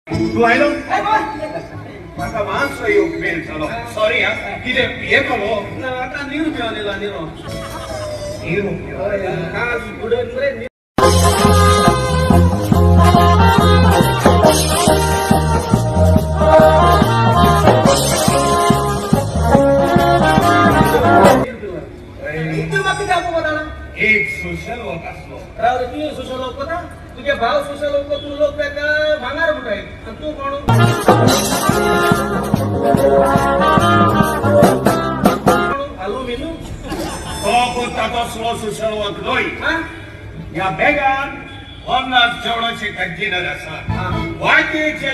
तू आयलो म्हाका मातसो येवंक मेळ जालो सॉरी हा कितें पियेतलो ना आतां नीर पिवलेलो नीरो आज बुडन रे एक सोशल वर्क असलो राव तू सोशल वर्क होता तुझे भाव सोशल वर्क तू लोक भांगार कुठाय तू कोण आलू मेनू तो स्लो सोशल वर्क न्हय ह्या बॅगान 50 जेवणाचे कंटेनर आसा वाटेचे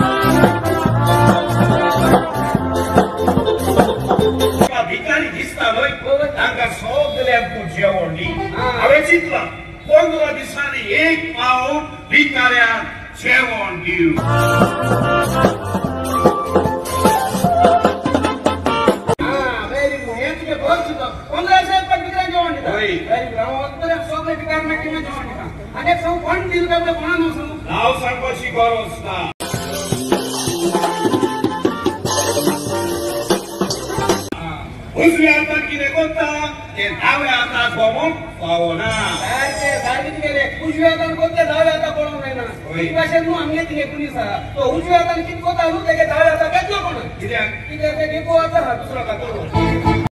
भिकारी दिसता न्हय तांकां सगळ्यांक तूं जेवण दी हांवें चिंतलां 15 दिसांनी एक पावट भिकाऱ्यांक जेवण दिवं नाव सांगपाची गरज ना उजव्या हातान कितें करता ते दाव्या हाताक भोंवूंक पावना उजव्या हातान करता दाव्या हाताक पळोवंक जायना भाशेन न्हू आमगे थिंगे पुलीस आहा तो उजव्या हातान कितें करता न्हू तेगे दाव्या हाताक घेतलो कोण कित्याक ते घेवपाचो आहा दुसरो खातो